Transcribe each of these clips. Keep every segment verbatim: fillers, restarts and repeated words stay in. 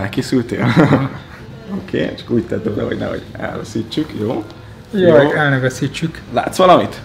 Elkészültél? Oké, okay, csak úgy tettem be, hogy nehogy elveszítsük, jó? Jaj, el ne veszítsük. Látsz valamit?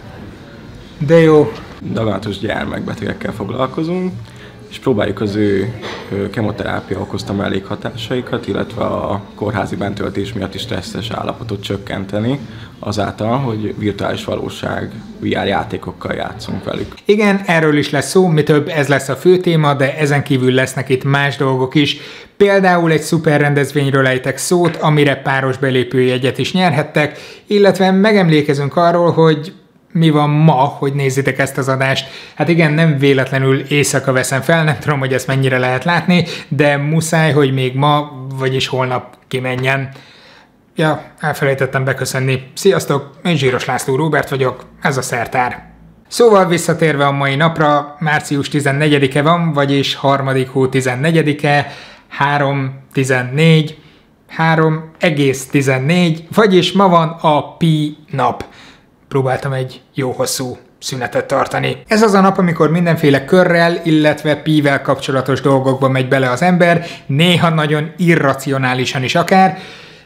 De jó. Daganatos gyermekbetegekkel foglalkozunk, és próbáljuk az ő kemoterápia okozta mellékhatásaikat, illetve a kórházi bentöltés miatti stresszes állapotot csökkenteni, azáltal, hogy virtuális valóság vé er játékokkal játszunk velük. Igen, erről is lesz szó, mi több, ez lesz a fő téma, de ezen kívül lesznek itt más dolgok is. Például egy szuper rendezvényről ejtek szót, amire páros belépőjegyet is nyerhettek, illetve megemlékezünk arról, hogy mi van ma, hogy nézzétek ezt az adást. Hát igen, nem véletlenül éjszaka veszem fel, nem tudom, hogy ezt mennyire lehet látni, de muszáj, hogy még ma, vagyis holnap kimenjen. Ja, elfelejtettem beköszönni. Sziasztok, én Zsíros László Róbert vagyok, ez a Szertár. Szóval visszatérve a mai napra, március tizennegyedike van, vagyis harmadik hó tizennegyedike, három tizennégy, három egész tizennégy, vagyis ma van a Pi nap. Próbáltam egy jó hosszú szünetet tartani. Ez az a nap, amikor mindenféle körrel, illetve pi-vel kapcsolatos dolgokba megy bele az ember, néha nagyon irracionálisan is akár.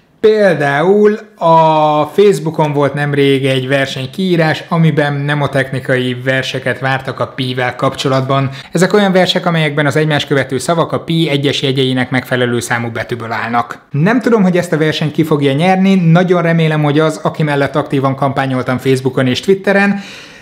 Például a Facebookon volt nemrég egy versenykiírás, amiben mnemotechnikai verseket vártak a pi-vel kapcsolatban. Ezek olyan versek, amelyekben az egymás követő szavak a pi egyes jegyeinek megfelelő számú betűből állnak. Nem tudom, hogy ezt a versenyt ki fogja nyerni, nagyon remélem, hogy az, aki mellett aktívan kampányoltam Facebookon és Twitteren,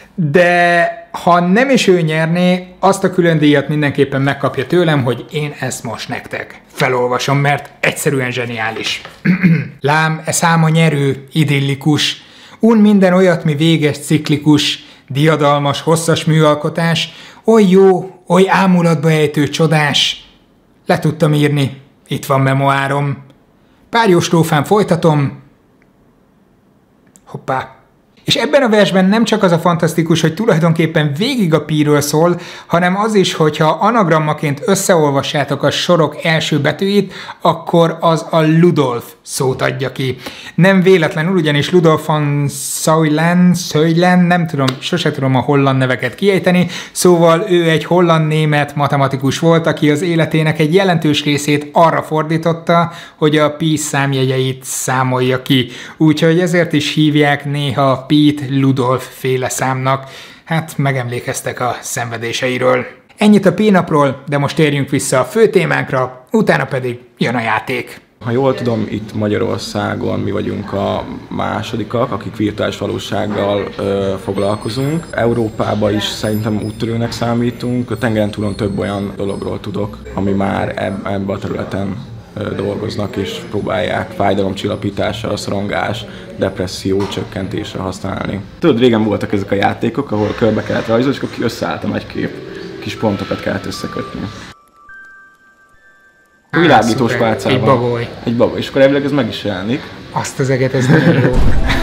de ha nem is ő nyerné, azt a külön díjat mindenképpen megkapja tőlem, hogy én ezt most nektek felolvasom, mert egyszerűen zseniális. Lám, e száma nyerő, idillikus, un minden olyat, mi véges, ciklikus, diadalmas, hosszas műalkotás, oly jó, oly ámulatba ejtő, csodás. Le tudtam írni, itt van memoárom. Pár jó strófán folytatom. Hoppá. És ebben a versben nem csak az a fantasztikus, hogy tulajdonképpen végig a pi-ről szól, hanem az is, hogyha anagrammaként összeolvassátok a sorok első betűit, akkor az a Ludolf szót adja ki. Nem véletlenül, ugyanis Ludolf von Seulen, Seulen, nem tudom, sose tudom a holland neveket kiejteni, szóval ő egy holland-német matematikus volt, aki az életének egy jelentős részét arra fordította, hogy a pi számjegyeit számolja ki. Úgyhogy ezért is hívják néha Pete Ludolf féle számnak. Hát megemlékeztek a szenvedéseiről. Ennyit a Pi napról, de most térjünk vissza a fő témánkra, utána pedig jön a játék. Ha jól tudom, itt Magyarországon mi vagyunk a másodikak, akik virtuális valósággal ö, foglalkozunk. Európában is szerintem úttörőnek számítunk. A tengeren túlon több olyan dologról tudok, ami már eb- ebben a területen ö, dolgoznak és próbálják fájdalomcsillapításra, szorongás, depresszió csökkentésre használni. Tudod, régen voltak ezek a játékok, ahol körbe kellett rajzolni, és akkor összeállt a nagy kép. Kis pontokat kellett összekötni. A világítós pálcával. Egy bagoly. Egy bagoly, és akkor elvileg ez meg is jelenik. Azt az eget, ez nagyon jó.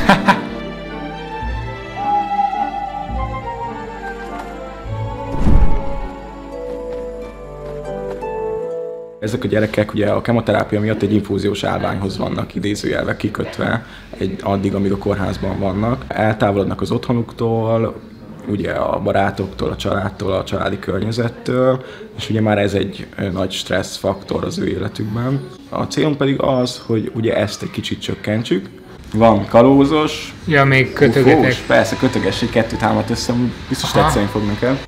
Ezek a gyerekek ugye a kemoterápia miatt egy infúziós állványhoz vannak idézőjelve kikötve, egy, addig, amíg a kórházban vannak. Eltávolodnak az otthonuktól, ugye a barátoktól, a családtól, a családi környezettől, és ugye már ez egy nagy stressz faktor az ő életükben. A célunk pedig az, hogy ugye ezt egy kicsit csökkentsük. Van kalózos, ja, még kötögetek. Ufós, persze kötögess, egy kettőt támadt össze, biztos Aha. tetszeni fog neked.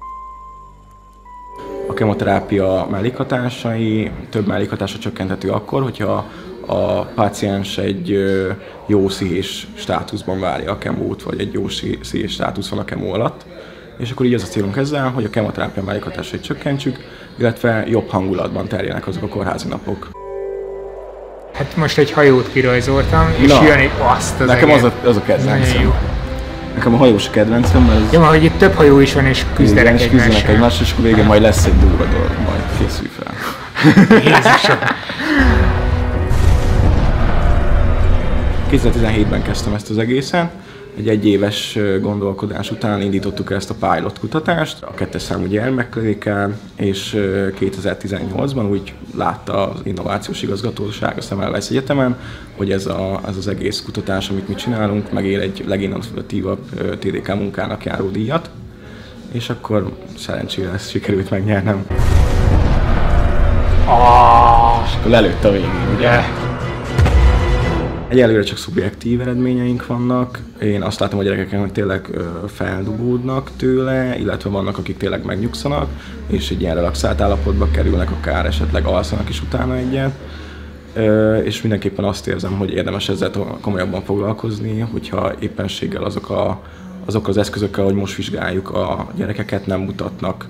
A kemoterápia mellékhatásai, több mellékhatása csökkenthető akkor, hogyha a páciens egy jó pszichés státuszban várja a kemót, vagy egy jó pszichés státusz van a kemó alatt. És akkor így az a célunk ezzel, hogy a kemoterápia mellékhatásait csökkentsük, illetve jobb hangulatban terjenek azok a kórházi napok. Hát most egy hajót kirajzoltam, és Na, jön egy azt az nekem az a, eget. az a kedvencem. Nekem a hajós a kedvencem, mert ez... Jó, hogy itt több hajó is van, és küzdenek és küzdenek egymással. egymással, és akkor végén majd lesz egy durva dolog, majd készülj fel. Jézusom! kétezer-tizenhétben kezdtem ezt az egészen. Egy egyéves gondolkodás után indítottuk ezt a pilot kutatást a kettes számú gyermekklinikán, és kétezer-tizennyolcban úgy látta az Innovációs Igazgatóság a Semmelweis Egyetemen, hogy ez, a, ez az egész kutatás, amit mi csinálunk, megér egy leginnovatívabb té dé ká munkának járó díjat, és akkor szerencsére ezt sikerült megnyernem. Ah, és akkor lelőtt a végén, ugye? Egyelőre csak szubjektív eredményeink vannak. Én azt látom a gyerekeken, hogy tényleg feldugódnak tőle, illetve vannak, akik tényleg megnyugszanak, és egy ilyen relaxált állapotba kerülnek, akár esetleg alszanak is utána egyet. És mindenképpen azt érzem, hogy érdemes ezzel komolyabban foglalkozni, hogyha éppenséggel azok, a, azok az eszközökkel, hogy most vizsgáljuk a gyerekeket, nem mutatnak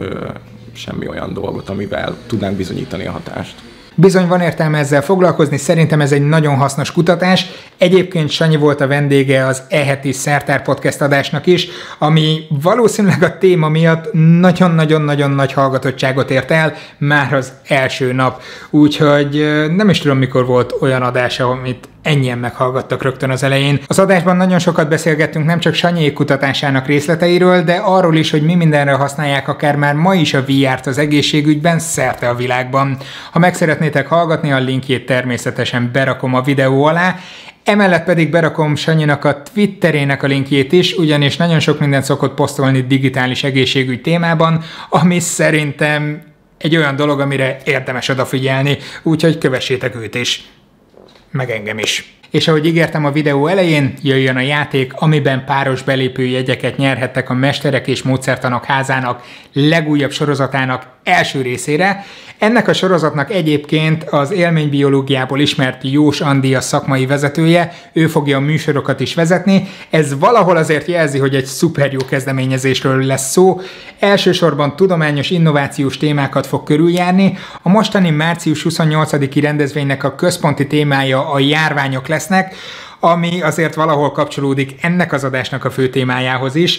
semmi olyan dolgot, amivel tudnánk bizonyítani a hatást. Bizony van értelme ezzel foglalkozni, szerintem ez egy nagyon hasznos kutatás. Egyébként Sanyi volt a vendége az e-heti Szertár Podcast adásnak is, ami valószínűleg a téma miatt nagyon-nagyon-nagyon nagy hallgatottságot ért el már az első nap. Úgyhogy nem is tudom, mikor volt olyan adás, amit ennyien meghallgattak rögtön az elején. Az adásban nagyon sokat beszélgettünk nem csak Sanyék kutatásának részleteiről, de arról is, hogy mi mindenre használják akár már ma is a vé er-t az egészségügyben szerte a világban. Ha meg szeretnétek hallgatni, a linkjét természetesen berakom a videó alá, emellett pedig berakom Sanyinak a Twitterének a linkjét is, ugyanis nagyon sok mindent szokott posztolni digitális egészségügy témában, ami szerintem egy olyan dolog, amire érdemes odafigyelni, úgyhogy kövessétek őt is. Meg engem is. És ahogy ígértem a videó elején, jöjjön a játék, amiben páros belépő jegyeket nyerhettek a Mesterek és Módszertanok Házának legújabb sorozatának első részére. Ennek a sorozatnak egyébként az élménybiológiából ismert Jós Andi a szakmai vezetője, ő fogja a műsorokat is vezetni. Ez valahol azért jelzi, hogy egy szuper jó kezdeményezésről lesz szó. Elsősorban tudományos, innovációs témákat fog körüljárni. A mostani március huszonnyolcadiki rendezvénynek a központi témája a járványok lesznek, ami azért valahol kapcsolódik ennek az adásnak a fő témájához is.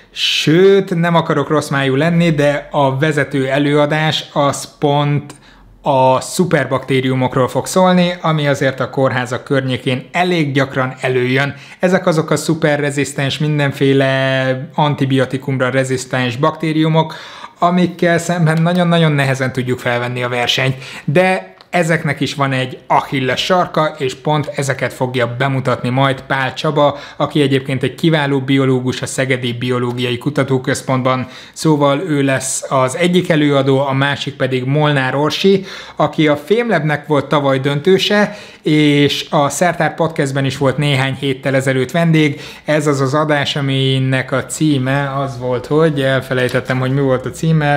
Sőt, nem akarok rossz májú lenni, de a vezető előadás az pont a szuperbaktériumokról fog szólni, ami azért a kórházak környékén elég gyakran előjön. Ezek azok a szuperrezisztens, mindenféle antibiotikumra rezisztens baktériumok, amikkel szemben nagyon-nagyon nehezen tudjuk felvenni a versenyt. De ezeknek is van egy Achilles sarka, és pont ezeket fogja bemutatni majd Pál Csaba, aki egyébként egy kiváló biológus a Szegedi Biológiai Kutatóközpontban, szóval ő lesz az egyik előadó, a másik pedig Molnár Orsi, aki a FameLabnek volt tavaly döntőse, és a Szertár Podcastben is volt néhány héttel ezelőtt vendég. Ez az az adás, aminek a címe az volt, hogy elfelejtettem, hogy mi volt a címe,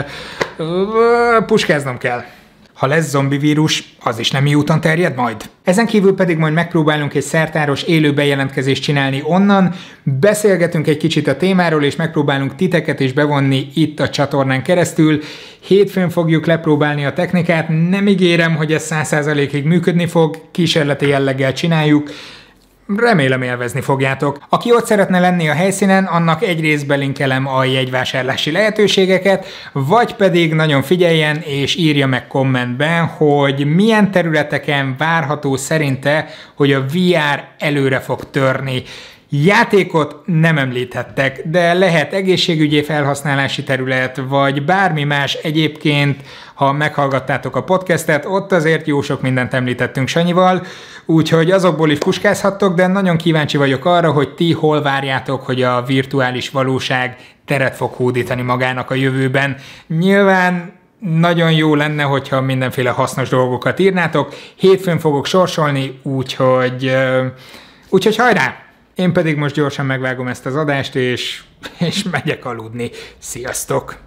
puskáznom kell. Ha lesz zombivírus, az is nemi úton terjed majd. Ezen kívül pedig majd megpróbálunk egy szertáros élő bejelentkezést csinálni onnan, beszélgetünk egy kicsit a témáról, és megpróbálunk titeket is bevonni itt a csatornán keresztül. Hétfőn fogjuk lepróbálni a technikát, nem ígérem, hogy ez száz százalékig működni fog, kísérleti jelleggel csináljuk. Remélem élvezni fogjátok. Aki ott szeretne lenni a helyszínen, annak egyrészt belinkelem a jegyvásárlási lehetőségeket, vagy pedig nagyon figyeljen és írja meg kommentben, hogy milyen területeken várható szerinte, hogy a vé er előre fog törni. Játékot nem említhettek, de lehet egészségügyi felhasználási terület, vagy bármi más egyébként, ha meghallgattátok a podcastet, ott azért jó sok mindent említettünk Sanyival, úgyhogy azokból is puskázhattok, de nagyon kíváncsi vagyok arra, hogy ti hol várjátok, hogy a virtuális valóság teret fog hódítani magának a jövőben. Nyilván nagyon jó lenne, hogyha mindenféle hasznos dolgokat írnátok, hétfőn fogok sorsolni, úgyhogy, úgyhogy hajrá! Én pedig most gyorsan megvágom ezt az adást, és, és megyek aludni. Sziasztok!